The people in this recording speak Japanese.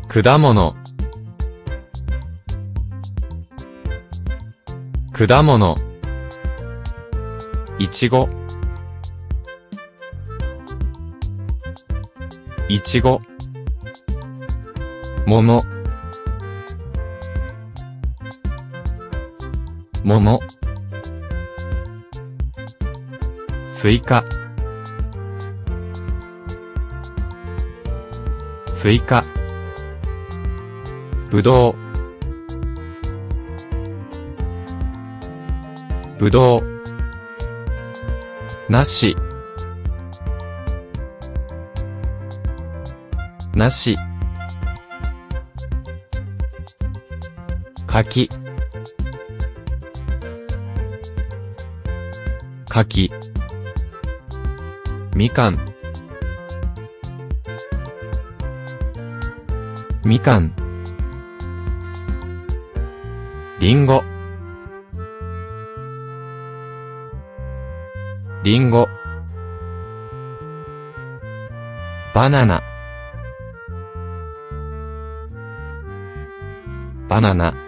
果物、果物、いちご、いちご、桃、桃、スイカ、スイカ、ぶどう、ぶどう、梨、梨、柿、柿、みかん、みかん、りんご、りんご、バナナ、バナナ、